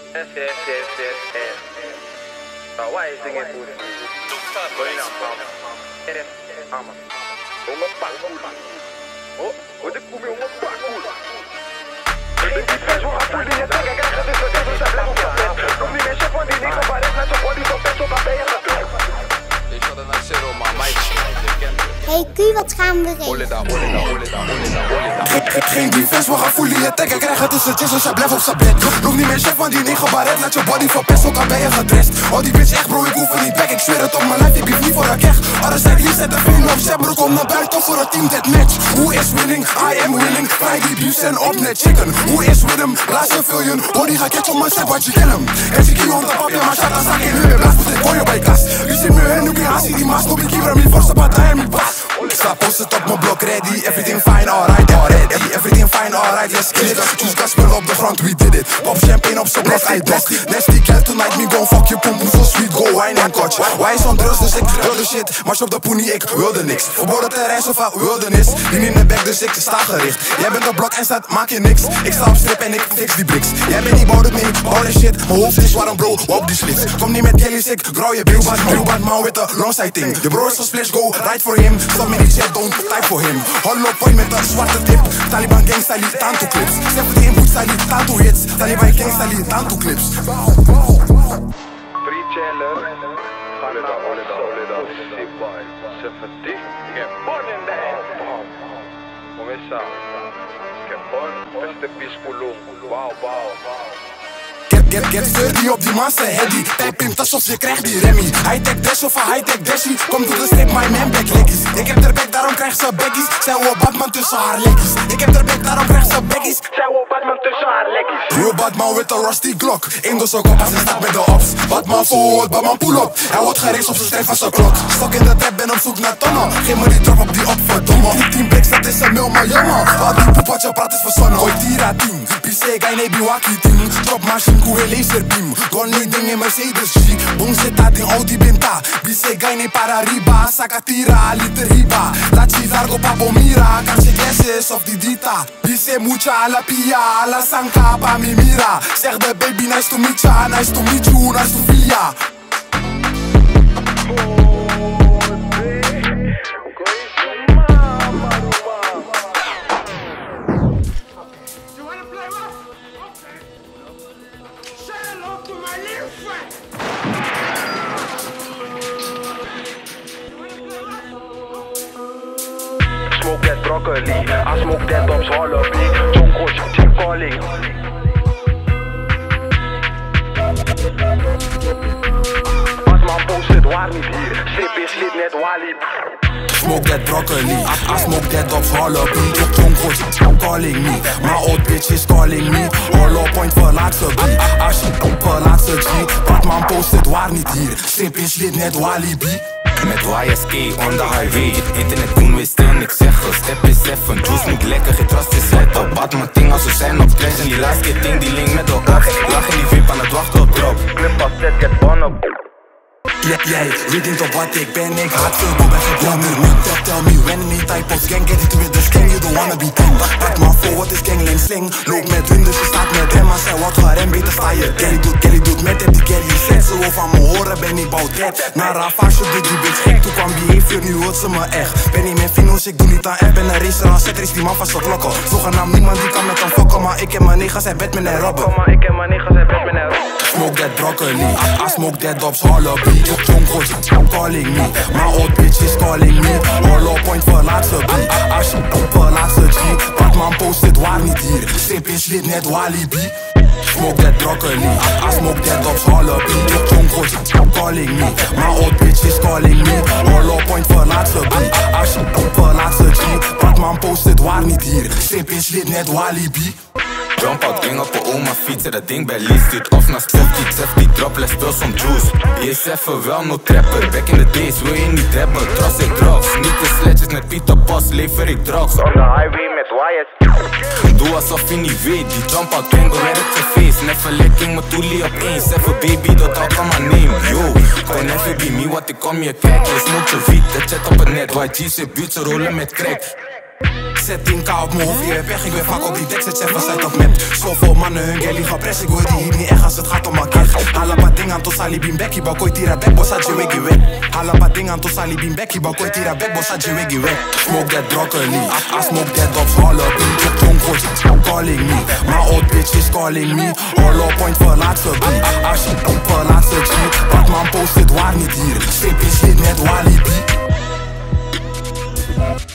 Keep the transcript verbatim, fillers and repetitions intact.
Yes, yes, yes, yes, yes. So why is it good? Going up, mama. Yes, mama. Uma bagulho. Oh, what the cume uma bagulho. Ele me fez uma folhinha, pega a graça desse Deus, já leva o café. Não me mexe quando ele comparece, na sua pode só peço pra peia rapé. Deixa eu dar na seroma, mais. Hey Q, wat gaan we regelen? Geen defense, we gaan voelen je taggen. Krijgen tussen chins, dus hij blijft op zijn bed. Noem niet meer chef, want die negen baret. Laat je body verpest, ook al ben je gedrest. Oh die bitch echt bro, ik hoef er niet back. Ik zweer het op mijn lijf, ik bief niet voor een kech. Alles zijn lief, zet de vrienden op zet. Bro, kom naar buiten voor het team deathmatch. Who is winning? I am winning. Krijg die beefs en op net chicken. Who is with him? Blaas je fillion. Body gaat catch op mijn set, wat je kill hem. En zie je onder papje, maar shaka zak in hun. Blaas moet ik voor je bij klas. Wie zit me en nu kun je haast die maas. Nog ik hier hem niet voor zijn partij en mijn baas. Ik sta posted op mijn blok ready. Everything fine, alright, already. Everything fine, alright, let's kill it. Als ik choose gas spullen op de grond, we did it. Pop champagne op zo'n blok, I nasty. Nasty girl tonight, me gon' fuck je pomp. Zo sweet, go wine en coach. Why is on drugs, dus ik wilde shit. Mars op de poenie, ik wilde niks. Verboden terrein, zoveel wildernis. Die in de back, dus ik sta gericht. Jij bent op blok en staat, maak je niks. Ik sta op strip en ik fix die bricks. Jij bent niet bouwd mee, bouw de shit. Mijn hoofd is warm bro, op die slits. Kom niet met jellies, ik grauw je bitch. Blue bad man with a long side thing. Je bro is een splash, go right for him. Stop me niet shit, don't type for him. Hollow point met een zwarte tip. Taliban gang style, tanto clips. zeventien boot style, tanto hits. Taliban gang style, tanto clips. Free chiller. Oleda, oleda, oleda. Sibai. zeventien. Get born in the air. Começa. Get born. Beste pisculum. Wow, wow, wow. Get, get, get sturdy op die massa heady. Pijp in tas of je krijgt die remmy. High-tech dash of een high-tech dashie. Kom door de strip, my man back leggies. Ik heb er back, daarom krijg ze baggies. Zij wil Batman tussen haar leggies. Ik heb er back, daarom krijg ze baggies. Zij wil Batman tussen haar leggies. Real Batman with a rusty Glock. Eén door zijn kop als hij staat met de ops. Batman forward, Batman pull up. Hij wordt gereden op zijn strijd van zijn klok. Stok in de trap, ben op zoek naar tonnen. Geef me die drop op die op, verdomme. Tien bricks, dat is een mil, maar jongen. Al die poep wat je praat is verzonnen. Hoi tira team. P C, guy nee, biwaki team. Drop machine, koe laser beam. Gon ding in Mercedes G. Boom zit dat in Audi Binta. B C guy nee para riba. Sakatira, liter riba. Laat je largo papo mira. Kan je glasses of die dita. B C mucha la pia. La sanka pa mi mira. Zeg de baby nice to meet ya. Nice to meet you, nice to feel ya. Smoke that broccoli, I smoke that Dobbs Wallaby. Jonko, check calling. Batman post het waar niet hier. Strip is lid net Wally. Smoke that broccoli, I, I smoke that Dobbs Wallaby. Jonko, check calling me. My old bitch is calling me. Hollow point voor laatste B. Als je voor laatste G. Batman post het waar niet hier. Strip is lid net Wally B. Met Y S K on the highway. Internet doen we stil, ik zeg er. Step is even, juice moet lekker, geen trust is het op. Batman ting als we zijn op crash. En die laatste ting die link met de op. Lach in die vip aan het wachten op drop. Clip als set, get bon op. Ja, jij weet niet op wat ik ben, ik haat veel, ben gedwongen. Tell, tell me when any type of gang get it with the gang, you don't wanna be king. Batman voor wat is gangling sling. Loop met hun, dus je staat met hem. Als hij wat voor hem, beter sta je. Kelly doet, Kelly doet met hem, die Kelly zet. Ze wil van me horen, ben ik bout cat. Na Ravage doet die bitch gek, toen kwam behavior, nu hoort ze me echt. Ben niet meer Finos, ik doe niet aan F, ben een racer, als zetter is die man van zijn klokken. Zogenaamd niemand die kan met hem fokken, maar ik heb mijn negas, hij Batman en Robben. Maar ik heb mijn negas, hij Batman en Robben. Smoke that broccoli, I, I smoke that Dobbs Wallaby. Jonko, calling me. My old bitch is calling me. Hollow point voor laatste B. Als je voor laatste G. Batman post het waar niet hier. Strip is lid net Wally B. Smoke that broccoli, I, I smoke that Dobbs Wallaby. Jonko, calling me. My old bitch is calling me. Hollow point voor laatste B. Als je voor laatste G. Batman post het waar niet hier. Strip is lid net Wally B. Jump out, ging op een oma fietsen, dat ding bij Lee Street. Of naar Stefty, Stefty, drop, let's speel some juice. Je is even wel no trapper, back in the days wil je niet hebben. Trust ik drugs, niet de sledges met Pieter Bos, lever ik drugs. On the highway met Y S K. Doe alsof je niet weet, die jump out, gang, go werd het gefeest. Never lekking, me toelie opeens, even baby, dat houdt van mijn name. Yo, kon never be me, wat ik kom je kijken, je smoke je wiet. De chat op het net, Y G's in buurt, ze rollen met crack. zet tien k op mijn hoofd, je hebt weg. Ik ben vaak op die dek, zet even uit op map. Zoveel mannen, hun gelly gaan press. Ik hoor die hier niet echt als het gaat om elkaar. Hala pa ding aan to sali bin beki, ba koi tira back, bossa je wiggy wet. Hala pa ding aan to sali bin beki, ba koi tira back, bossa je wiggy wet. Smoke that broccoli, I smoke that dops, holla beat. Jonko calling me, my old bitch is calling me. Hollow point voor laatste beat, als je op voor laatste G. Batman post het waar niet hier, streepjes niet net Walibi.